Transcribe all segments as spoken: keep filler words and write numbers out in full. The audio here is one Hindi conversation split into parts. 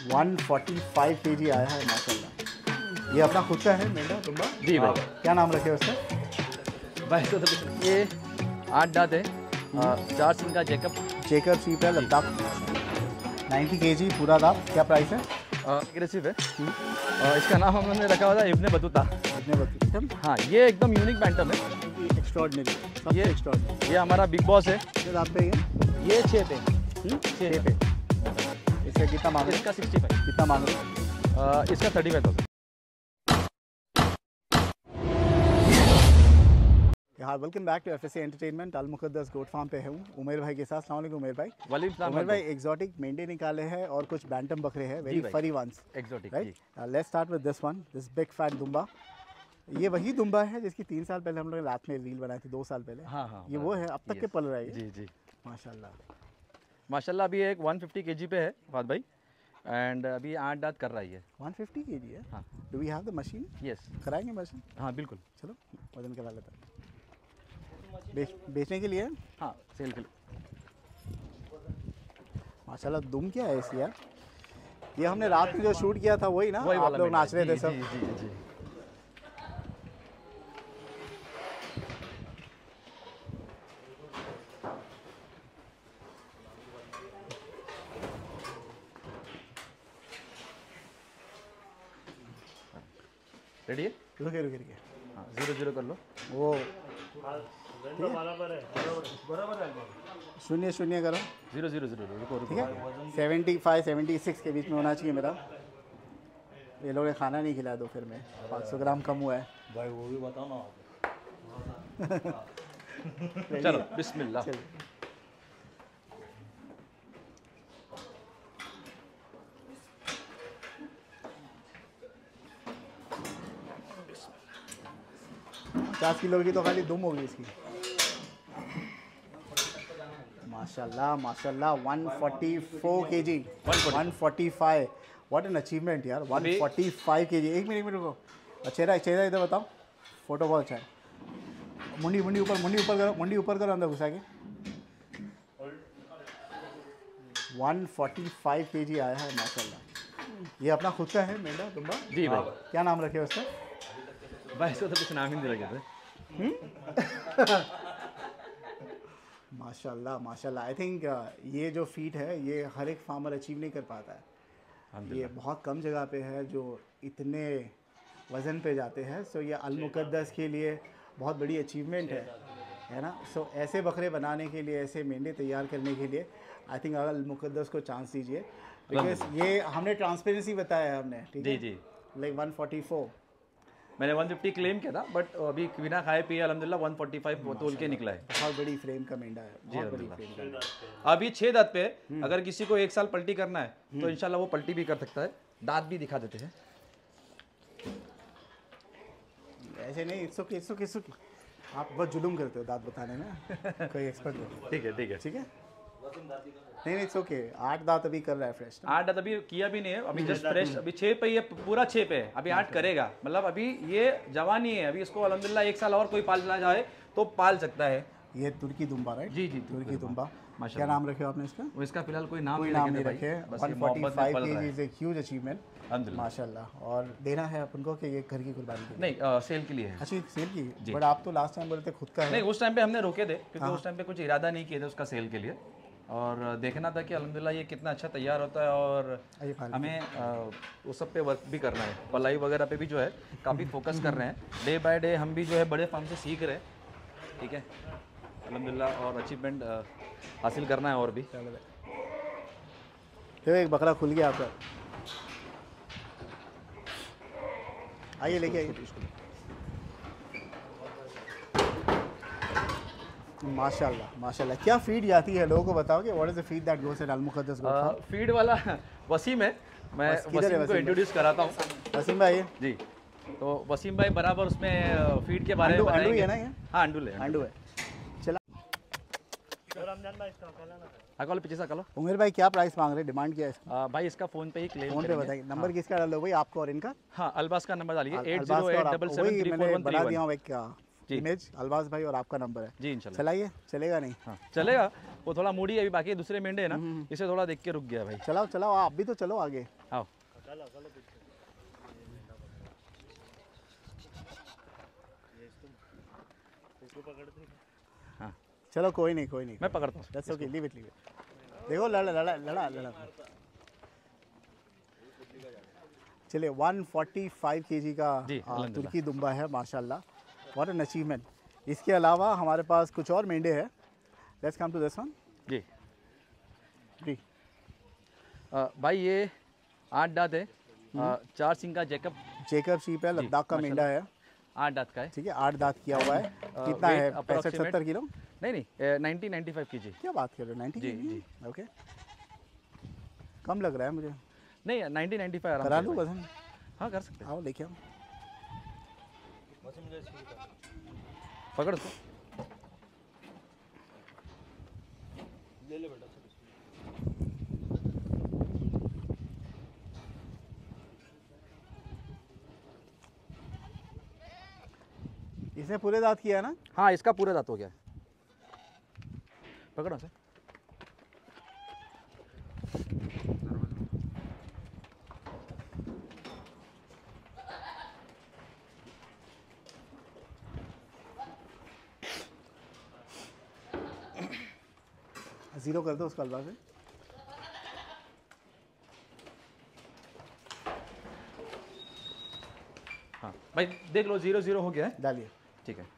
वन फोर्टी फाइव केजी आया है माशाल्लाह। ये अपना खुद का है मेंढा दुम्बा? जी भाई। क्या नाम रखे उसका? भाई तो, तो ये आठ दांत है, चार सिंह का जेकब जेकब सीप है लद्दाख, नाइन्टी केजी पूरा दाम। क्या प्राइस है? एग्रेसिव है। आ, इसका नाम हमने रखा हुआ था इब्ने बतूता। इतने बतूता? हाँ, ये एकदम यूनिक बैंटम है, एक्स्ट्राऑर्डिनरी। ये एक्स्ट्राऑर्डिनरी। ये हमारा बिग बॉस है। कितने दाम पे ये? ये छः पे छः पे। इसका कितना मांग रहे? इसका सिक्सटी फाइव। कितना मांग रहे? इसका थर्टी फाइव थाउजेंड। हाँ, welcome back to FSC entertainment. Al Muqaddas goat farm पे हूँ उमेर भाई के साथ। अस्सलाम वालेकुम उमेर भाई। वालेकुम उमेर भाई, एक्सोटिक मेंढे निकाले हैं और कुछ बैंटम बकरे हैं, very furry ones. Exotic, right. Let's start with this one, this big fat दुम्बा। ये वही दुम्बा है जिसकी तीन साल पहले हम लोग रात में रील बनाई थी, दो साल पहले। हाँ हाँ, ये वो है, अब तक के पल रहा है। जी जी माशाल्लाह माशाल्लाह। अभी एक वन फिफ्टी केजी पे है फाद भाई, एंड अभी आठ दांत कर रही है। वन फिफ्टी केजी है? हाँ। Do we have the machine? Yes, कराएंगे मशीन? हाँ बिल्कुल। चलो वजन करवा लेते हैं। बेच बेचने के लिए? हाँ, सेल के लिए। माशाल्लाह दुम क्या है इस यार? ये हमने रात में जो शूट किया था वही ना? वही आप लोग नाच रहे थे सब। जी जी जी। रेडी है? रुके रुके रुके। हाँ, जीरो जीरो कर लो। वो शून्य शून्य करो। जीरो जीरो जीरो रुको रुको। ठीक है, सेवेंटी फाइव सेवेंटी सिक्स के बीच में होना चाहिए मेरा। ये लोग ने खाना नहीं खिलाया दोपहर में, पाँच सौ ग्राम कम हुआ है भाई। वो भी बताओ ना। चलो बिस्मिल्लाह। चलिए। पचास किलो की तो खाली दुम होगी इसकी। माशाल्लाह माशाल्लाह। One forty four KG, one forty five. What an achievement यार। One forty five KG. एक मिनट एक मिनट रुको। चेहरा चेहरा इधर बताओ। फोटो बहुत अच्छा है। मुंडी मुंडी ऊपर, मुंडी ऊपर करो, मुंडी ऊपर करो, अंदर घुसा के। वन फोर्टी फाइव केजी आया है माशाल्लाह। ये अपना खुद का है मेंढा दुम्बा? जी भाई। क्या नाम रखे उसका? भाई इसको तो कुछ नाम ही नहीं रखे थे। माशाल्लाह माशाल्लाह। आई थिंक ये जो फीट है ये हर एक फार्मर अचीव नहीं कर पाता है। ये बहुत कम जगह पे है जो इतने वज़न पे जाते हैं। सो ये अल मुकद्दस के लिए बहुत बड़ी अचीवमेंट है, है ना। सो ऐसे बकरे बनाने के लिए, ऐसे मेंढे तैयार करने के लिए आई थिंक अल मुकद्दस को चांस दीजिए, बिकॉज ये हमने ट्रांसपेरेंसी बताया है हमने। ठीक है जी जी। लाइक वन फोर्टी फोर मैंने वन फिफ्टी क्लेम किया था, बट अभी बिना खाए पिए अल्हम्दुलिल्लाह वन फोर्टी फाइव तोल के निकला है। बहुत बड़ी फ्रेम का मेंढा है, बहुत बड़ी फ्रेम का मेंढा। अभी छः दांत पे है। अगर किसी को एक साल पलटी करना है तो इंशाल्लाह वो पलटी भी कर सकता है। दांत भी दिखा देते हैं। ऐसे नहीं, it's okay it's okay it's okay. आप बहुत जुलूम करते हो दांत बताने में। कोई एक्सपर्ट हो? ठीक है ठीक है ठीक है। नहीं नहीं इट्स ओके। आठ दांत अभी कर रहा है फ्रेश। आठ दांत अभी किया भी नहीं है, अभी जस्ट फ्रेश। अभी छः पे ये पूरा छः पे है, अभी आठ करेगा। मतलब अभी ये जवानी है, अभी इसको अल्हम्दुलिल्लाह एक साल और कोई पालना जाए तो पाल सकता है। ये तुर्की दुम्बा राइट? जी जी, तुर्की दुम्बा। माशाल्लाह। क्या नाम रखे हो आपने इसका? वो इसका फिलहाल कोई नाम कोई नहीं नाम नहीं रखे रखे। भाई, बस ये वन फोर्टी मोहब्बत में फाइव पल रहा केजी है। इज ए ह्यूज अचीवमेंट अल्हम्दुलिल्लाह। माशाल्लाह। और देना है अपन को कि ये घर की कुर्बानी के लिए? नहीं, आ, सेल के लिए है। अच्छी सेल की। बट आप तो लास्ट टाइम बोले थे खुद का है। नहीं, उस टाइम पे हमने रोके थे क्योंकि उस टाइम पे कुछ इरादा नहीं किए थे उसका सेल के लिए, और देखना था कि अल्हम्दुलिल्लाह ये कितना अच्छा तैयार होता है। और हमें उस सब पे वर्क भी करना है, पलाई वगैरह पे भी जो है काफ़ी फोकस कर रहे हैं। डे बाय डे हम भी जो है बड़े फार्म से सीख रहे हैं। ठीक है अल्हम्दुलिल्लाह, और अचीवमेंट हासिल करना है और भी। तो एक बकरा खुल गया आपका। आइए लेके आइए। माशाल्लाह माशाल्लाह। क्या फीड जाती है लोगों को बताओगे? What is the feed that goes at Al Muqaddas goat farm? Feed वाला वसीम है, मैं वसीम को इंट्रोड्यूस कराता हूँ। वसीम भाई जी। तो वसीम भाई बराबर उसमें फीड के बारे में बताएंगे। है ना ये? हाँ, अंडू है। अंडू है। चला अकाल पीछे से अकालो। उमेर भाई क्या प्राइस मांग रहे हैं, डिमांड क्या है इसका? आ, भाई इसका फोन पे ही क्लेम फोन पे बताइए। नंबर हाँ। किसका डालो भाई, आपको और इनका? हाँ, अलबास का नंबर डालिए एट अल्बास जीरो का। एट और डबल आप- सेवन वही थ्री फोर मैंने वन बना थ्री दिया वन। हूँ एक इमेज। अलबास भाई और आपका नंबर है जी इंशाल्लाह। चलाइए। चलेगा नहीं? हाँ चलेगा, वो थोड़ा मूडी है अभी, बाकी दूसरे मेंढे है ना, इसे थोड़ा देख के रुक गया भाई। चलाओ चलाओ, आप भी तो चलो आगे। आओ। हाँ चलो कोई नहीं कोई नहीं, मैं पकड़ता हूँ। That's okay, leave it leave it. देखो लड़ा लड़ा लड़ा लड़ा चलिए वन फोर्टी फाइव केजी का जी, आ, अल्हम्दुलिल्लाह। तुर्की दुम्बा है माशाल्लाह, व्हाट एन अचीवमेंट। इसके अलावा हमारे पास कुछ और मेंढे हैं, let's come to this one. जी जी आ, भाई ये आठ दांत है, आ, चार सिंग का जैकब जेकब शीप है, लद्दाख का मेंढा है, आठ दांत का है। ठीक है, आठ दांत किया हुआ है। कितना weight है? पैंसठ approximate- सत्तर किलो? नहीं नहीं नाइन्टी नाइन्टी फाइव के जी। क्या बात कर रहे हो, नाइन्टी जी, केजी? ओके, कम लग रहा है मुझे। नहीं नाइन्टी नाइन्टी फाइव आराम करा से लूँ भाई। वजन? हाँ कर सकते हैं, आओ लेके आओ। पकड़ तो। इसने पूरे दांत किया है ना? हाँ इसका पूरा दांत हो गया है। पकड़ो सर। जीरो कर दो उसका हलवा से। हाँ भाई देख लो, जीरो जीरो हो गया है। डालिए। ठीक है।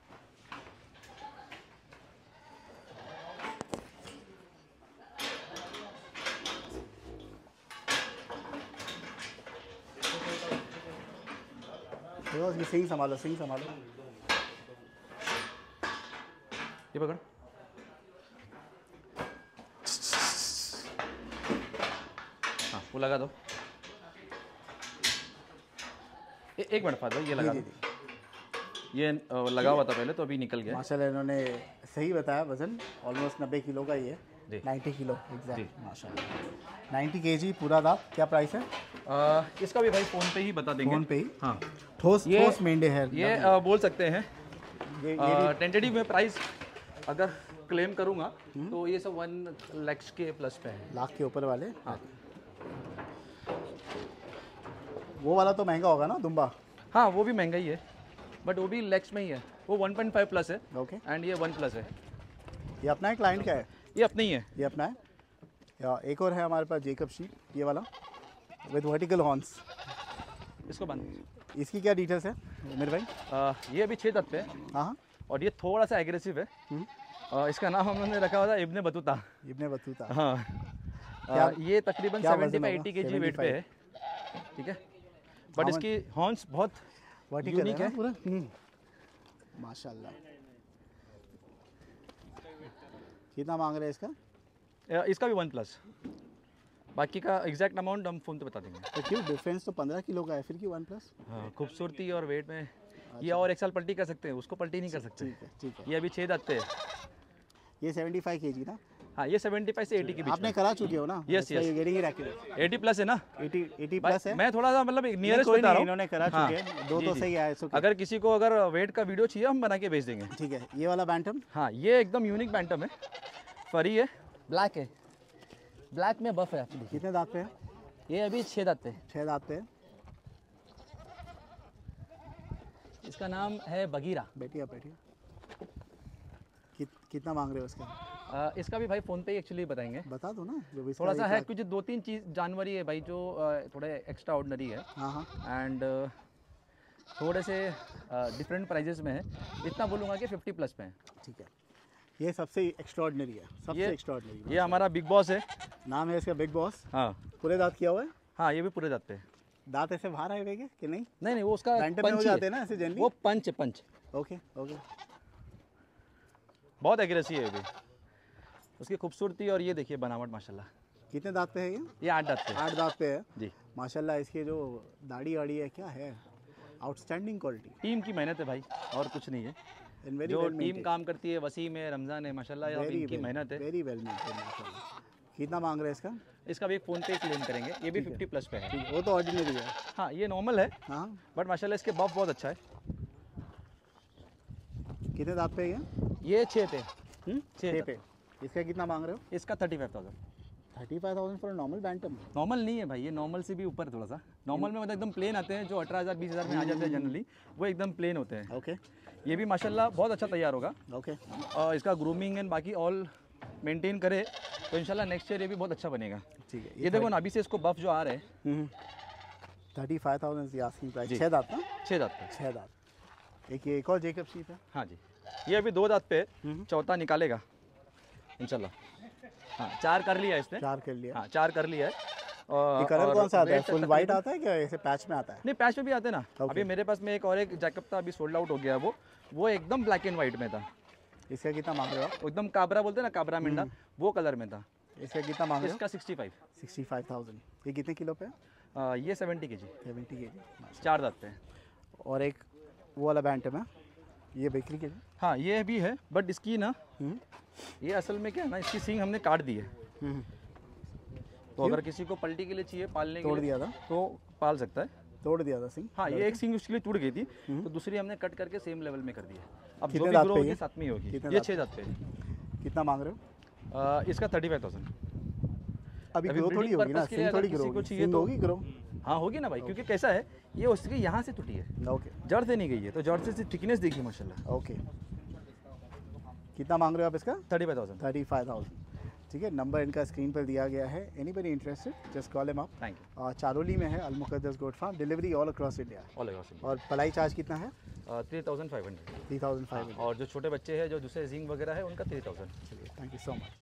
देखो उसकी सिंग संभालो, सिंग संभालो। ये पकड़। हाँ वो लगा दो। ए, एक मिनट फाद भाई, ये लगा जी, दो। जी, ये अ, लगा हुआ था पहले तो अभी निकल गया। माशाल्लाह इन्होंने सही बताया, वजन ऑलमोस्ट नब्बे किलो का ही है, जी। नब्बे किलो एग्जैक्ट माशाल्लाह। नब्बे केजी पूरा दांत। क्या प्राइस है? आ, इसका भी भाई फ़ोन पे ही बता देंगे। फोन पे ही। हाँ ठोस ये- ठोस मेंढे है ये आ, बोल सकते हैं ये, ये टेंटेटिव में प्राइस अगर क्लेम करूँगा तो ये सब वन लैक्स के प्लस पे है। लाख के ऊपर वाले। हाँ वो वाला तो महंगा होगा ना दुम्बा? हाँ वो भी महंगा ही है, बट वो भी लैक्स में ही है। वो वन पॉइंट फाइव प्लस है ओके, एंड ये वन प्लस है। ये अपना है क्लाइंट का है? ये अपनी ही है। ये अपना है। या एक और है हमारे पास जेकब शीप, ये वाला विद वर्टिकल हॉर्न्स। इसको बांध। इसकी क्या डिटेल्स है मेरे भाई? आ, ये अभी छः दांत पे है हाँ हाँ। और ये थोड़ा सा एग्रेसिव है। आ, इसका नाम हमने रखा हुआ था इब्ने बतूता। Ibn Battuta. हाँ क्या- आ, ये तकरीबन क्या सेवेंटी वजन फाइव होगा? एटी के जी वेट पे है, ठीक है। बट हाँ, इसकी हॉर्न्स बहुत वर्टिकल यूनिक है है। ना पूरा। हम्म, माशाल्लाह। कितना मांग रहे हैं इसका? आ, इसका भी वन प्लस। बाकी का एग्जैक्ट अमाउंट हम फ़ोन पे बता देंगे। तो क्यों डिफरेंस तो पंद्रह किलो का है, फिर क्यों वन प्लस? हाँ खूबसूरती और वेट में ये और एक साल पलटी कर सकते हैं, उसको पलटी नहीं कर सकते। ठीक है ठीक है। ये अभी छः दांत पे है। ये सेवेंटी फाइव केजी ना? हाँ ये सेवेंटी फाइव से एटी के बीच आपने में। करा चुके हो ना? Yes, yes. Getting it accurate. Eighty plus है ना? एटी एटी भाई, प्लस है। मैं थोड़ा सा मतलब नहीं, नियरेस्ट कोई बता नहीं, रहा हूँ। इन्होंने करा हाँ, चुके हैं, दो जी, तो जी। सही आए। okay। अगर किसी को अगर वेट का वीडियो चाहिए हम बना के भेज देंगे। ठीक है, ये वाला बैंटम हाँ ये एकदम यूनिक बैंटम है, फरी है, ब्लैक है, ब्लैक में बफ है एक्चुअली। कितने दांत पे है? ये अभी छः दांत पे है। छह दांत पे है। इसका नाम है बगीरा। बैठिए बैठिए। कित, कितना मांग रहे हो उसका? आ, इसका भी भाई फ़ोन पे ही एक्चुअली बताएंगे। बता दो ना जो भी इसका थोड़ा सा एक है लाख- कुछ दो तीन चीज़ जानवर ही है भाई जो आ, थोड़े एक्स्ट्रा ऑर्डनरी है हाँ हाँ। एंड थोड़े से डिफरेंट प्राइजेस में है। इतना बोलूँगा कि फिफ्टी प्लस पे है। ठीक है, ये सबसे एक्स्ट्राऑर्डिनरी है, सबसे ये- एक्स्ट्राऑर्डिनरी। ये हमारा बिग बॉस है। नाम है इसका बिग बॉस। हाँ पूरे दांत किया हुआ है? हाँ ये भी पूरे दांत पे है। दांत ऐसे बाहर आए हुए हैं कि नहीं? नहीं नहीं वो उसका बैंटम में हो पंच ही जाते है। हैं ना ऐसे जनरली? वो पंच है, पंच। Okay okay. बहुत एग्रेसिव है ये भी। उसकी खूबसूरती और ये देखिए बनावट माशाल्लाह। कितने दांत पे है ये? ये आठ दांत पे है। आठ दांत पे है जी। माशाल्लाह। इसके जो दाढ़ी वाड़ी है क्या है, आउटस्टैंडिंग क्वालिटी। टीम की मेहनत है भाई और कुछ नहीं है। एंड वेरी जो वेल टीम मेंटेन। काम करती है, वसीम है, रमज़ान है, माशाल्लाह ये वेरी इनकी मेहनत है। वेरी वेल मेंटेन माशाल्लाह। कितना मांग रहे हैं इसका? इसका भी एक फ़ोन पे क्लेम करेंगे। ये भी फिफ्टी प्लस पे है। ठीक है, वो तो ऑर्डिनरी है। हाँ ये नॉर्मल है हाँ। बट माशाल्लाह इसके बफ बहुत अच्छा है। कितने दांत पे है ये? ये छः पे। हम्म? छः छः पे। इसका कितना मांग रहे हो? इसका thirty five thousand. Thirty five thousand for normal bantam? Normal नहीं है भाई, ये नॉर्मल से भी ऊपर थोड़ा सा। नॉर्मल में मतलब एकदम प्लेन आते हैं जो अठारह हज़ार बीस हज़ार में आ जाते हैं जनरली, वो एकदम प्लेन होते हैं। ओके। ये भी माशाल्लाह बहुत अच्छा तैयार होगा। ओके। और इसका ग्रूमिंग एंड बाकी ऑल मेंटेन करे तो इंशाल्लाह नेक्स्ट ईयर ये भी बहुत अच्छा बनेगा। ठीक है। ये देखो ना अभी से इसको बफ जो आ रहे हैं। Thirty five thousand asking price. छः दांत ना? छः दांत पे। छः दांत। एक ये एक और जेकब शीप है। हाँ जी, ये अभी दो दांत पे, चौथा निकालेगा इंशाल्लाह। हाँ चार कर लिया इसने। चार कर लिया। हाँ चार कर लिया है। ये कलर कौन सा आता है? फुल वाइट आता है क्या ऐसे पैच में आता है? नहीं पैच में भी आते हैं ना। अभी मेरे पास में एक और एक जैकब था, अभी सोल्ड आउट हो गया वो वो एकदम ब्लैक एंड वाइट में था। इसका कितना मांग रहे हो? एकदम काबरा बोलते हैं ना, काबरा मिंडा, वो कलर में था। इसका कितना मांग रहे हो? इसका sixty five. Sixty five thousand. ये कितने किलो पे है? आ, ये सेवेंटी के जी। सेवेंटी के जी। चार दांत पे। और एक वो वाला बैंटम है, ये बेकरी के लिए। हाँ ये भी है, बट इसकी ना ये असल में क्या है ना, इसकी सींग हमने काट दी है। तो अगर किसी को पलटी के लिए चाहिए पालने के लिए, तोड़ दिया था तो पाल सकता है। तोड़ दिया था सींग? हाँ ये एक सींग उसके लिए टूट गई थी, तो दूसरी हमने कट करके सेम लेवल में कर दी है। अब जो कितने भी दांत ग्रो पे होगी ये? साथ में ही होगी। कितने ये दांत छः दांत पे। कितना मांग रहे हो? आ, इसका थर्टी फाइव थाउजेंड। अभी ग्रो थोड़ी होगी ना, सींग थोड़ी ग्रो होगी। सींग होगी ग्रो? हाँ होगी ना भाई, क्योंकि कैसा है ये उसके यहाँ से टूटी है, ओके। जड़ से नहीं गई है, तो जड़ से थिकनेस देखिए माशाल्लाह। ओके। कितना मांग रहे हो आप इसका? Thirty five thousand. Thirty five thousand. ठीक है, नंबर इनका स्क्रीन पर दिया गया है। Anybody interested just call him up. Thank you. Charoli में है Al Muqaddas goat farm, delivery all across India. All across और पलाई चार्ज कितना है? Three thousand five hundred. Three thousand five hundred. और जो छोटे बच्चे हैं जो दूसरे जिंग वगैरह है उनका थ्री थाउजेंड। चलिए, थैंक यू सो मच।